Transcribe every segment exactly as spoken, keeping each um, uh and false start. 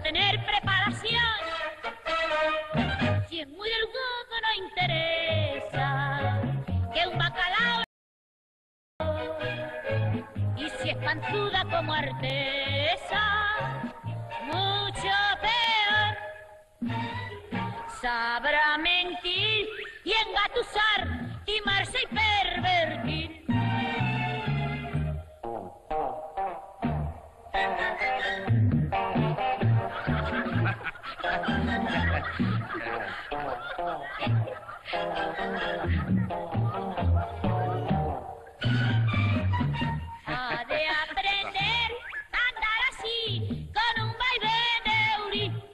tener preparación. Si es muy delgado no interesa que un bacalao. Y si es panzuda como artesa, mucho peor. Sabrá mentir y engatusar, timarse y pervertir. Ha de aprender a andar así, con un vaivén de Uri.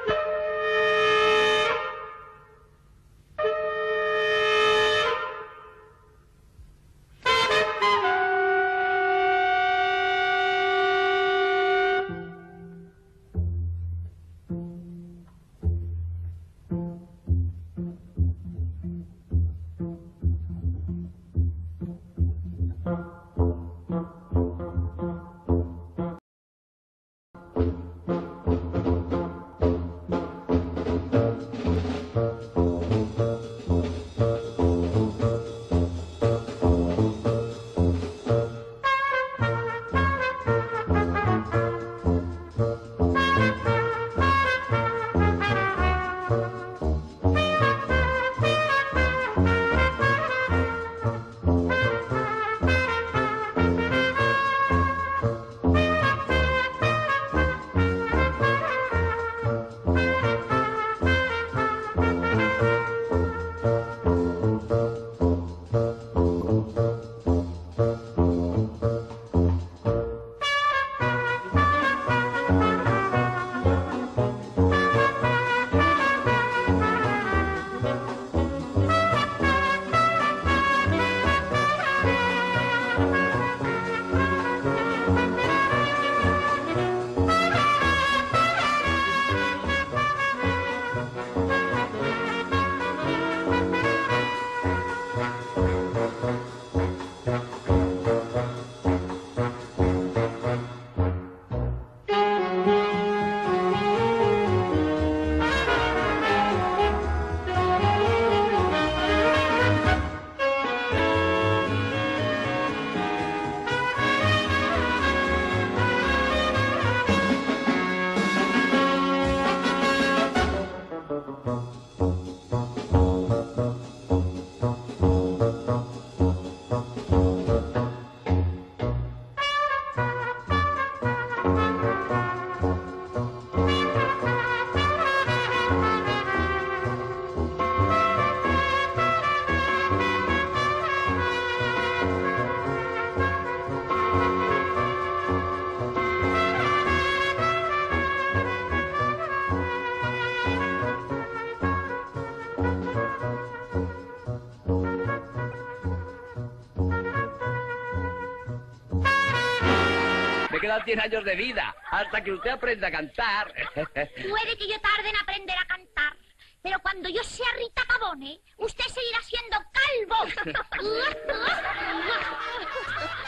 Me quedan cien años de vida, hasta que usted aprenda a cantar. Puede que yo tarde en aprender a cantar, pero cuando yo sea Rita Pavone, usted seguirá siendo calvo.